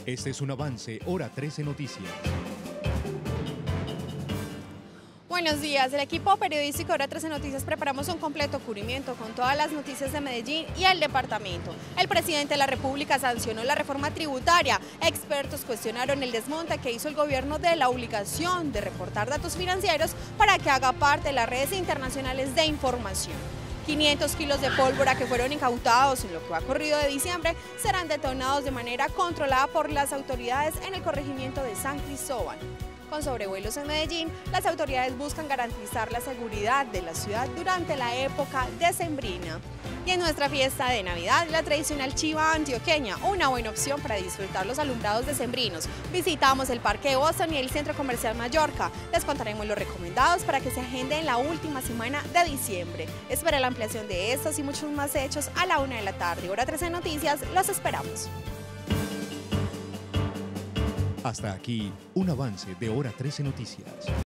Este es un avance, Hora 13 Noticias. Buenos días, el equipo periodístico de Hora 13 Noticias preparamos un completo cubrimiento con todas las noticias de Medellín y el departamento. El presidente de la República sancionó la reforma tributaria. Expertos cuestionaron el desmonte que hizo el gobierno de la obligación de reportar datos financieros para que haga parte de las redes internacionales de información. 500 kilos de pólvora que fueron incautados en lo que va corrido de diciembre serán detonados de manera controlada por las autoridades en el corregimiento de San Cristóbal. Con sobrevuelos en Medellín, las autoridades buscan garantizar la seguridad de la ciudad durante la época decembrina. Y en nuestra fiesta de Navidad, la tradicional chiva antioqueña, una buena opción para disfrutar los alumbrados decembrinos. Visitamos el Parque de Boston y el Centro Comercial Mallorca. Les contaremos los recomendados para que se agenden la última semana de diciembre. Espera la ampliación de estos y muchos más hechos a la 1 de la tarde. Hora 13 Noticias, los esperamos. Hasta aquí, un avance de Hora 13 Noticias.